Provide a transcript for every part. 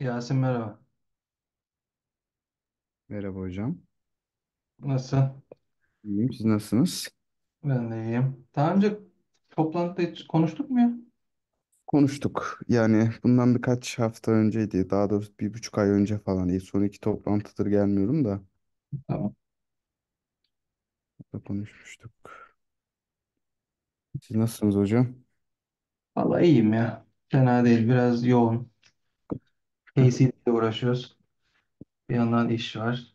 Yasin merhaba. Merhaba hocam. Nasılsın? İyiyim. Siz nasılsınız? Ben de iyiyim. Daha önce toplantıda hiç konuştuk mu ya? Konuştuk. Yani bundan birkaç hafta önceydi. Daha doğrusu 1,5 ay önce falan. Son iki toplantıdır gelmiyorum da. Tamam. Da konuşmuştuk. Siz nasılsınız hocam? Vallahi iyiyim ya. Fena değil. Biraz yoğun. KC ile uğraşıyoruz. Bir yandan iş var.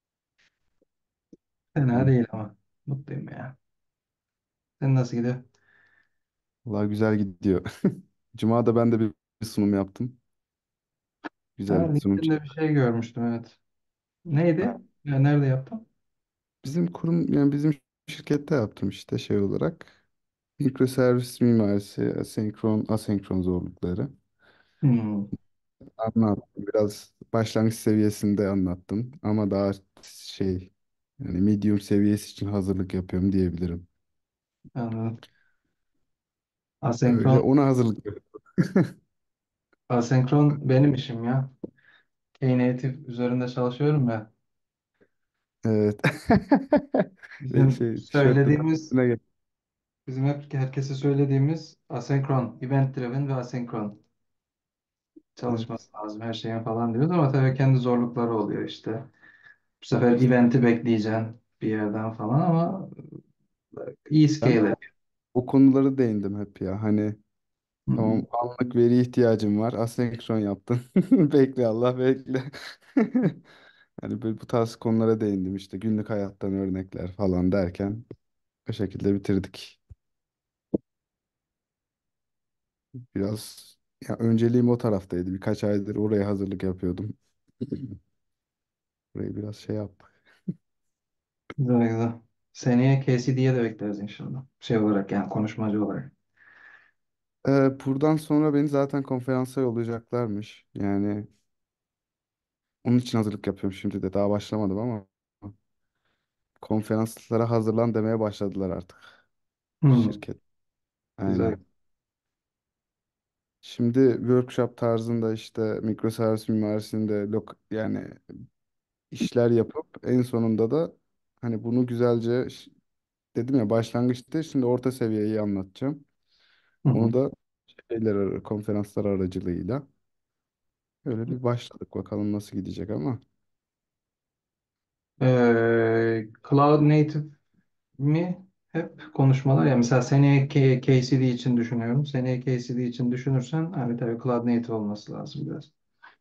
Fena değil ama. Mutluyum ya. Sen nasıl gidiyor? Vallahi güzel gidiyor. Cuma'da ben de bir sunum yaptım. Ha, Güzel bir sunum LinkedIn'de bir çıktı. şey görmüştüm, evet. Neydi? Ya nerede yaptın? Bizim kurum yani bizim şirkette yaptım işte şey olarak. Mikroservis mimarisi, asenkron, asenkron zorlukları. Hmm, Anlattım. Biraz başlangıç seviyesinde anlattım. Ama daha şey yani medium seviyesi için hazırlık yapıyorum diyebilirim. anladım. Öyle Asenkron, ona hazırlık yapıyorum. asenkron benim işim ya. Knative üzerinde çalışıyorum ya. Evet. Ve Bizim şey tişörtün söylediğimiz arkasına gel. Bizim hep herkese söylediğimiz asenkron, event driven ve asenkron Evet. çalışması lazım her şeyin falan diyoruz ama tabii kendi zorlukları oluyor işte. Bu sefer event'i bekleyeceksin bir yerden falan ama iyi Ben de scale ediyor. o konuları değindim hep ya. Hani Hı hı. tamam anlık veri ihtiyacım var. Asenkron yaptın. Bekle Allah bekle. Hani böyle bu tarz konulara değindim işte günlük hayattan örnekler falan derken o şekilde bitirdik. Biraz ya önceliğim o taraftaydı. Birkaç aydır oraya hazırlık yapıyordum. Burayı biraz şey yaptık. Güzel güzel. Seneye KCD'ye de bekleriz inşallah. Şey olarak yani konuşmacı olarak. Buradan sonra beni zaten konferansa yollayacaklarmış. Yani onun için hazırlık yapıyorum şimdi de. Daha başlamadım ama konferanslara hazırlan demeye başladılar artık. Hı, Şirket. güzel. Aynen. Şimdi workshop tarzında işte mikroservis mimarisinde yani işler yapıp en sonunda da hani bunu güzelce dedim ya başlangıçta şimdi orta seviyeyi anlatacağım. Hı Onu hı. da konferanslar aracılığıyla öyle bir başladık. Bakalım nasıl gidecek ama. Cloud Native mi? Hep konuşmalar ya. Mesela seneye KCD için düşünüyorum. Seneye KCD için düşünürsen hani tabii Cloud Native olması lazım biraz.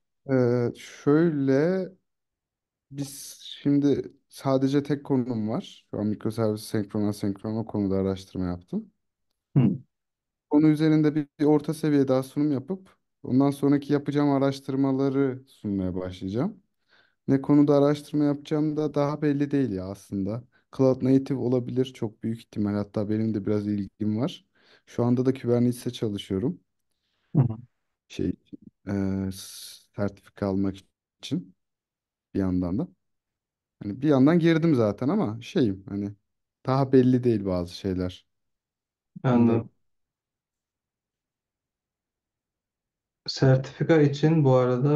Şöyle biz şimdi sadece tek konum var. Şu an mikroservis senkron asenkron o konuda araştırma yaptım. Hı. Konu üzerinde bir orta seviye daha sunum yapıp ondan sonraki yapacağım araştırmaları sunmaya başlayacağım. Ne konuda araştırma yapacağım da daha belli değil ya aslında. Cloud Native olabilir çok büyük ihtimal. Hatta benim de biraz ilgim var. Şu anda da Kubernetes'e çalışıyorum. Hı hı. Şey, sertifika almak için bir yandan da. Hani bir yandan girdim zaten ama şeyim hani daha belli değil bazı şeyler. Onu da Anladım. Sertifika için bu arada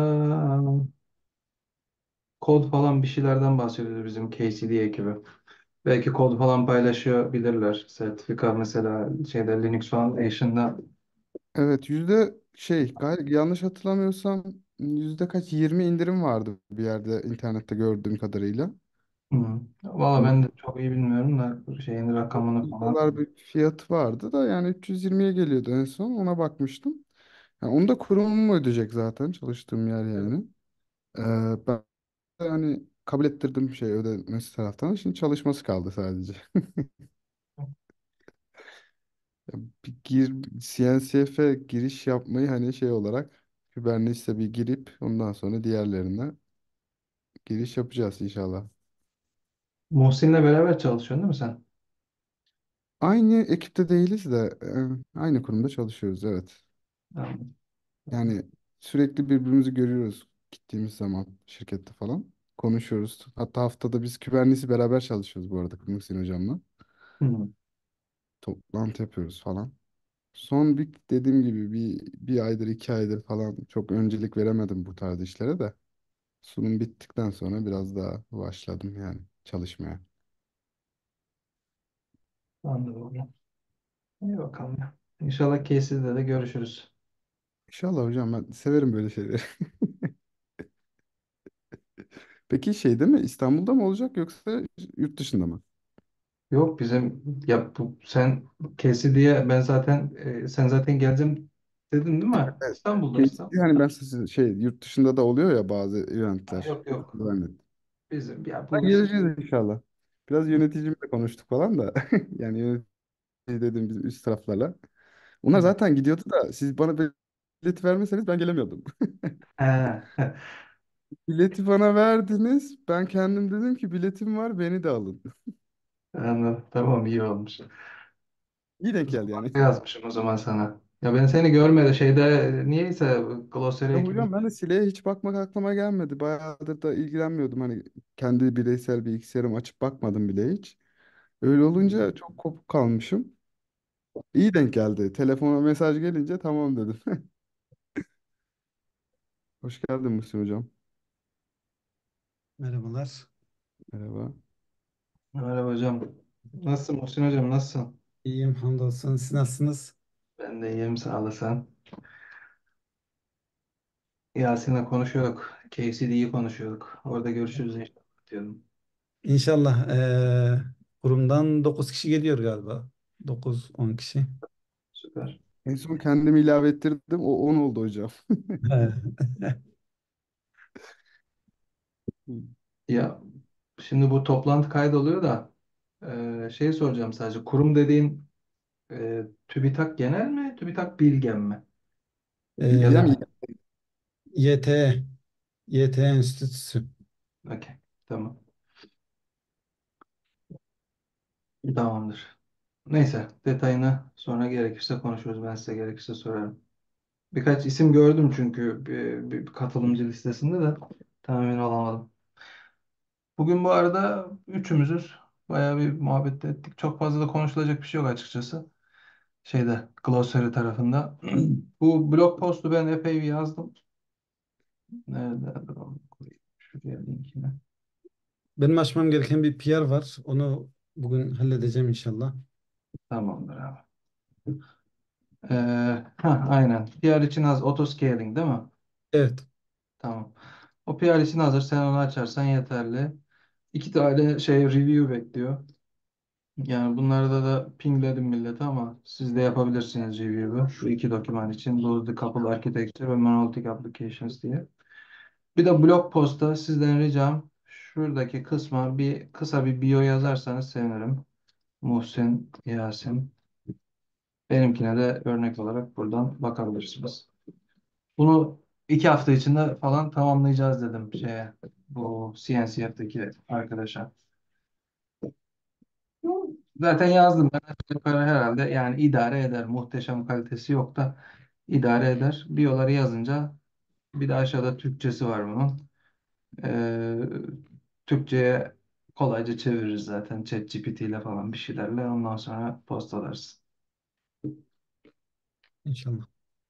kod falan bir şeylerden bahsediyordu bizim KCD ekibi. Belki kod falan paylaşıyor bilirler. Sertifika mesela şeyde Linux Foundation'da. evet yanlış hatırlamıyorsam yüzde kaç 20 indirim vardı bir yerde internette gördüğüm kadarıyla. Hı. Valla Hani ben de çok iyi bilmiyorum da şeyin rakamını 300 falan. dolar bir fiyat vardı da yani 320'ye geliyordu en son ona bakmıştım. Yani onu da kurumum ödeyecek zaten çalıştığım yer yani. Ben de hani kabul ettirdim şey ödemesi taraftan. Şimdi çalışması kaldı sadece. Ya CNCF'e giriş yapmayı hani şey olarak Kubernetes'e bir girip ondan sonra diğerlerine giriş yapacağız inşallah. Muhsin'le beraber çalışıyorsun değil mi sen? Aynı ekipte değiliz de aynı kurumda çalışıyoruz evet. Anladım. Yani sürekli birbirimizi görüyoruz gittiğimiz zaman şirkette falan. Konuşuyoruz. Hatta haftada biz Kubernetes'i beraber çalışıyoruz bu arada Muhsin hocamla. Hı. Toplantı yapıyoruz falan. Son bir dediğim gibi bir aydır 2 aydır falan çok öncelik veremedim bu tarz işlere de. Sunum bittikten sonra biraz daha başladım yani çalışmaya. Anladım hocam. İyi bakalım ya. İnşallah case'de de görüşürüz. İnşallah hocam, ben severim böyle şeyleri. Peki şey değil mi, İstanbul'da mı olacak yoksa yurt dışında mı? Yok bizim ya bu sen case diye ben zaten sen zaten geleceğim dedin değil mi? Evet. İstanbul'da Şey, İstanbul. yani ben size şey, yurt dışında da oluyor ya bazı Ha, eventler. yok yok. Vermedim. Bizim ya Ben bu geleceğiz inşallah. Biraz yöneticimle konuştuk falan da. Yani yönetici dedim biz üst taraflarla. Onlar zaten gidiyordu da siz bana bilet vermeseniz ben gelemiyordum. Ha, Bileti bana verdiniz. Ben kendim dedim ki biletim var, beni de alın. anladım. Tamam iyi olmuş. İyi denk geldi yani. Zamanında yazmışım o zaman sana. Ya ben seni görmedi şeyde niyeyse Glossary Ya ekibinde. hocam ben de Sile'ye hiç bakmak aklıma gelmedi. Bayağıdır da ilgilenmiyordum. Hani kendi bireysel bilgisayarımı açıp bakmadım bile hiç. Öyle olunca çok kopuk kalmışım. İyi denk geldi. Telefona mesaj gelince tamam dedim. Hoş geldin Muhsin hocam. Merhabalar. Merhaba. Merhaba hocam. Nasılsın Muhsin hocam nasılsın? İyiyim hamdolsun. Siz nasılsınız? Ben de iyiyim sağ olasın. Yasin'le konuşuyorduk. KCD'yi konuşuyorduk. Orada görüşürüz inşallah diyordum. İnşallah kurumdan 9 kişi geliyor galiba. 9-10 kişi. Süper. En son kendimi ilave ettirdim. O 10 oldu hocam. Ya şimdi bu toplantı kaydoluyor da şey soracağım sadece. Kurum dediğin TÜBİTAK Genel mi? TÜBİTAK Bilgen mi? Ya Bilgem da iyi. YT, YT Enstitüsü. okey. Tamam. Tamamdır. Neyse detayını sonra gerekirse konuşuruz. Ben size gerekirse sorarım. Birkaç isim gördüm çünkü bir katılımcı listesinde de tam emin olamadım. Bugün bu arada üçümüzüz. Bayağı bir muhabbet ettik. Çok fazla da konuşulacak bir şey yok açıkçası. Şeyde Glossary tarafında. Bu blog postu ben epey bir yazdım. Nerede? Dur onu koyayım. Şuraya linkini. Benim açmam gereken bir PR var. Onu bugün halledeceğim inşallah. Tamamdır abi. Aynen. PR için az autoscaling değil mi? Evet. Tamam. O PR için hazır. Sen onu açarsan yeterli. İki tane şey review bekliyor. Yani bunlarda da pingledim millete ama siz de yapabilirsiniz review'u. Şu iki doküman için. Bu The Couple Architecture ve Monolithic Applications diye. Bir de blog posta sizden ricam şuradaki kısma bir kısa bir bio yazarsanız sevinirim. Muhsin, Yasin. Benimkine de örnek olarak buradan bakabilirsiniz. Bunu 2 hafta içinde falan tamamlayacağız dedim şeye. Bu CNCF'deki arkadaşa. Zaten yazdım ben aşağı yukarı herhalde yani idare eder. Muhteşem kalitesi yok da idare eder. Biyoları yazınca bir de aşağıda Türkçesi var bunun. Ee, Türkçe'ye kolayca çeviririz zaten ChatGPT ile falan bir şeylerle ondan sonra postalarız. İnşallah.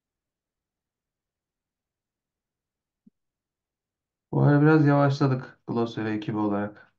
Bu ara biraz yavaşladık Glossary ekibi olarak.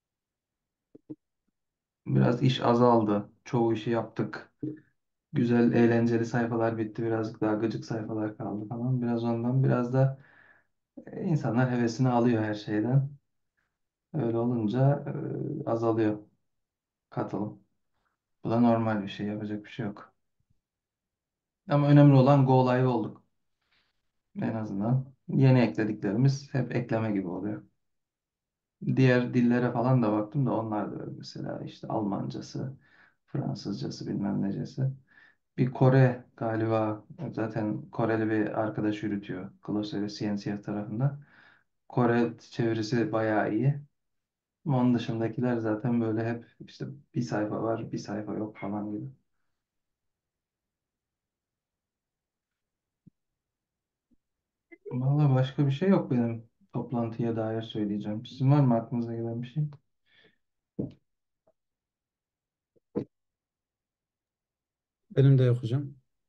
Biraz iş azaldı. Çoğu işi yaptık. Güzel, eğlenceli sayfalar bitti. Birazcık daha gıcık sayfalar kaldı falan. Biraz ondan biraz da insanlar hevesini alıyor her şeyden. Öyle olunca azalıyor katılım. Bu da normal bir şey. Yapacak bir şey yok. Ama önemli olan go live olduk. En azından yeni eklediklerimiz hep ekleme gibi oluyor. Diğer dillere falan da baktım da onlar da öyle. Mesela işte Almancası, Fransızcası bilmem necesi. Bir Kore galiba zaten Koreli bir arkadaş yürütüyor. Glossary CNCF tarafında. Kore çevirisi bayağı iyi. Ama onun dışındakiler zaten böyle hep işte bir sayfa var, bir sayfa yok falan gibi. Vallahi başka bir şey yok benim toplantıya dair söyleyeceğim. Sizin var mı aklınıza gelen bir şey? Benim de yok hocam.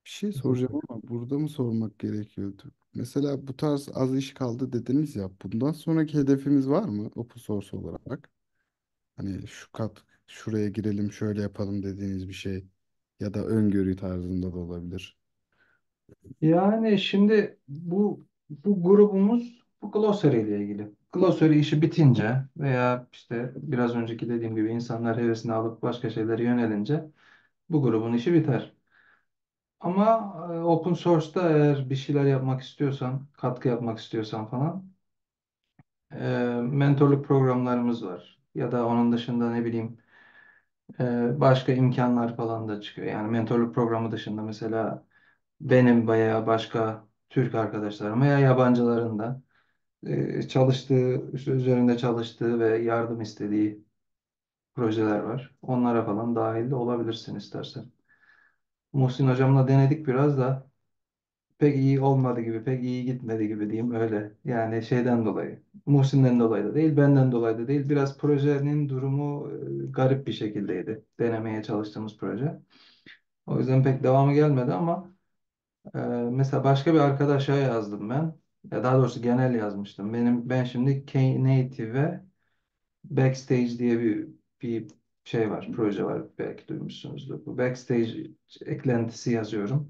Bir şey soracağım ama burada mı sormak gerekiyordu? Mesela bu tarz az iş kaldı dediniz ya. Bundan sonraki hedefimiz var mı open source olarak? Hani şu kat şuraya girelim şöyle yapalım dediğiniz bir şey ya da öngörü tarzında da olabilir. Yani şimdi bu grubumuz bu Glossary ile ilgili. Glossary işi bitince veya işte biraz önceki dediğim gibi insanlar hevesini alıp başka şeylere yönelince bu grubun işi biter. Ama open source'da eğer bir şeyler yapmak istiyorsan, katkı yapmak istiyorsan falan mentorluk programlarımız var. Ya da onun dışında ne bileyim başka imkanlar falan da çıkıyor. Yani mentorluk programı dışında mesela benim veya başka Türk arkadaşlarım veya yabancıların da çalıştığı, işte üzerinde çalıştığı ve yardım istediği projeler var. Onlara falan dahil de olabilirsin istersen. Muhsin hocamla denedik biraz da pek iyi olmadı gibi, pek iyi gitmedi gibi diyeyim öyle. Yani şeyden dolayı. Muhsin'den dolayı da değil, benden dolayı da değil. Biraz projenin durumu garip bir şekildeydi. Denemeye çalıştığımız proje. O yüzden pek devamı gelmedi ama mesela başka bir arkadaşa yazdım ben. Ya daha doğrusu genel yazmıştım. Ben şimdi Knative Backstage diye bir şey var, proje var. Belki duymuşsunuzdur. Bu Backstage eklentisi yazıyorum.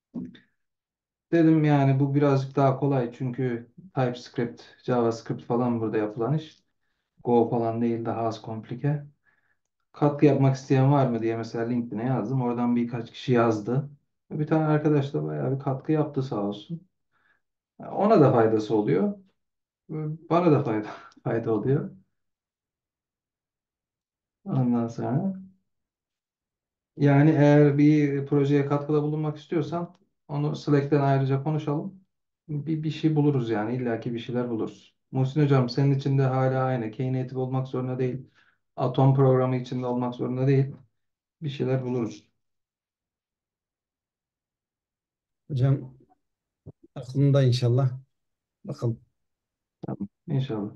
Dedim yani bu birazcık daha kolay çünkü TypeScript, JavaScript falan burada yapılan iş. Go falan değil, daha az komplike. Katkı yapmak isteyen var mı diye mesela LinkedIn'e yazdım. Oradan birkaç kişi yazdı. Bir tane arkadaş da bayağı bir katkı yaptı sağ olsun. Ona da faydası oluyor. Bana da fayda oluyor. Ondan sonra yani eğer bir projeye katkıda bulunmak istiyorsan onu Slack'ten ayrıca konuşalım. Bir şey buluruz yani illaki bir şeyler buluruz. Muhsin Hocam senin için de hala aynı. Knative olmak zorunda değil. Atom programı içinde olmak zorunda değil. Bir şeyler buluruz. Hocam aklımda inşallah. Bakalım. Tamam. İnşallah.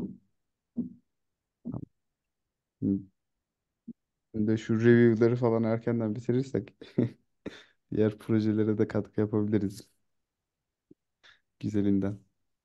Şimdi de şu review'ları falan erkenden bitirirsek diğer projelere de katkı yapabiliriz güzelinden.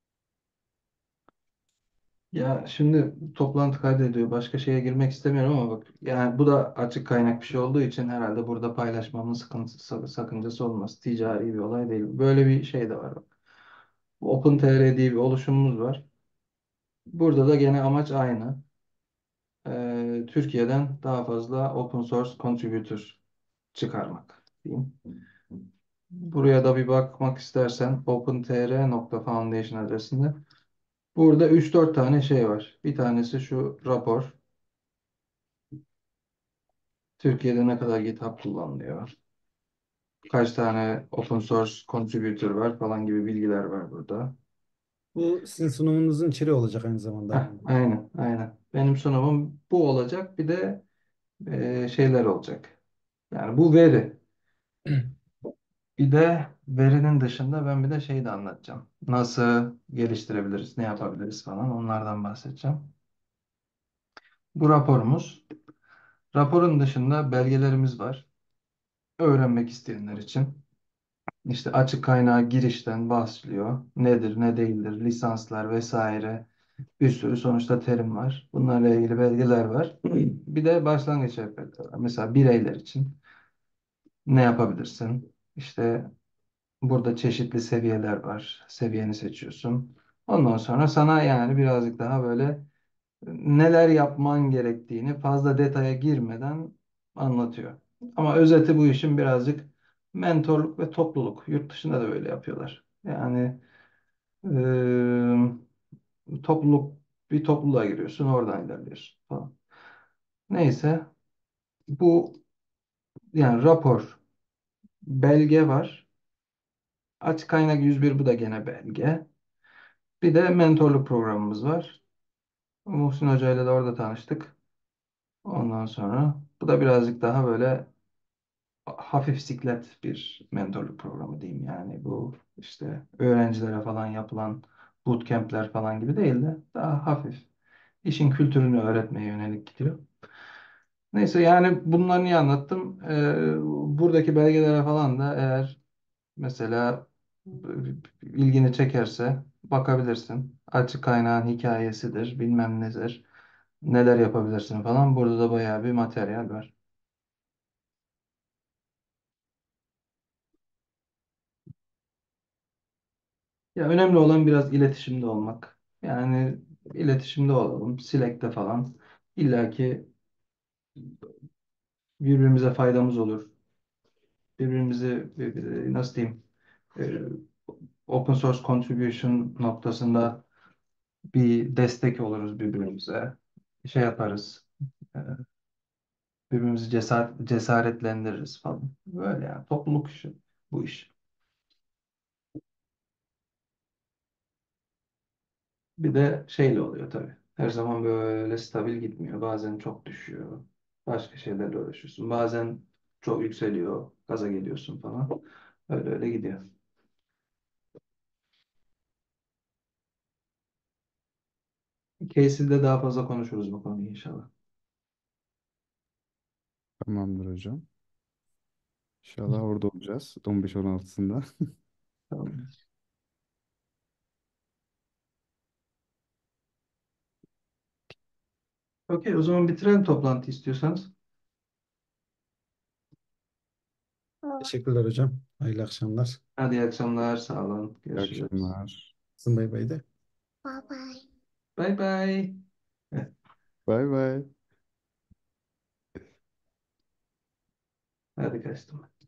Ya şimdi toplantı kaydediyor. Başka şeye girmek istemiyorum ama bak yani bu da açık kaynak bir şey olduğu için herhalde burada paylaşmamın sıkıntısı, sakıncası olmaz. Ticari bir olay değil. Böyle bir şey de var bak. OpenTR diye bir oluşumumuz var. Burada da gene amaç aynı. Türkiye'den daha fazla open source contributor çıkarmak diyeyim. Buraya da bir bakmak istersen opentr.foundation adresinde. Burada üç dört tane şey var. Bir tanesi şu rapor. Türkiye'de ne kadar GitHub kullanılıyor? Kaç tane open source contributor var falan gibi bilgiler var burada. Bu sizin sunumunuzun içeriği olacak aynı zamanda. Aynen, aynen. Benim sunumum bu olacak. Bir de şeyler olacak. Yani bu veri. Bir de verinin dışında ben bir de şey de anlatacağım. Nasıl geliştirebiliriz, ne yapabiliriz falan onlardan bahsedeceğim. Bu raporumuz. Raporun dışında belgelerimiz var. Öğrenmek isteyenler için. İşte açık kaynağı girişten başlıyor. Nedir, ne değildir, lisanslar vesaire. Bir sürü sonuçta terim var. Bunlarla ilgili belgeler var. Bir de başlangıç rehberleri var. Mesela bireyler için ne yapabilirsin? İşte burada çeşitli seviyeler var. Seviyeni seçiyorsun. Ondan sonra sana yani birazcık daha böyle neler yapman gerektiğini fazla detaya girmeden anlatıyor. Ama özeti bu işin birazcık mentorluk ve topluluk. Yurt dışında da böyle yapıyorlar. Yani topluluk bir topluluğa giriyorsun, oradan ilerliyorsun falan. Neyse bu yani rapor, belge var. Açık kaynak 101 bu da gene belge. Bir de mentorluk programımız var. Muhsin Hoca ile de orada tanıştık. Ondan sonra bu da birazcık daha böyle hafif siklet bir mentorluk programı diyeyim. Yani bu işte öğrencilere falan yapılan bootcamp'ler falan gibi değil de daha hafif. İşin kültürünü öğretmeye yönelik gidiyor. Neyse yani bunları niye anlattım? Buradaki belgelere falan da eğer mesela ilgini çekerse bakabilirsin. Açık kaynağın hikayesidir, bilmem nedir. Neler yapabilirsin falan. Burada da bayağı bir materyal var. Ya önemli olan biraz iletişimde olmak. Yani iletişimde olalım. Slack'te falan. İlla ki birbirimize faydamız olur. Birbirimizi nasıl diyeyim, e, open source contribution noktasında bir destek oluruz birbirimize. Şey yaparız. e, Birbirimizi cesaretlendiririz falan. Böyle yani. Topluluk işi bu iş. Bir de şeyle oluyor tabii. Her zaman böyle stabil gitmiyor. Bazen çok düşüyor. Başka şeylerle uğraşıyorsun. Bazen çok yükseliyor. Gaza geliyorsun falan. Öyle öyle gidiyor. Case'de daha fazla konuşuruz bu konuyu inşallah. Tamamdır hocam. İnşallah orada olacağız 15-16'sında. Tamam. Okey, o zaman bitirelim toplantı istiyorsanız. Teşekkürler hocam. Hayırlı akşamlar. Hadi iyi akşamlar. Sağ olun. İyi Görüşürüz. akşamlar. Bay bay de. Bye bye. Bay bay. Hadi kaçtım.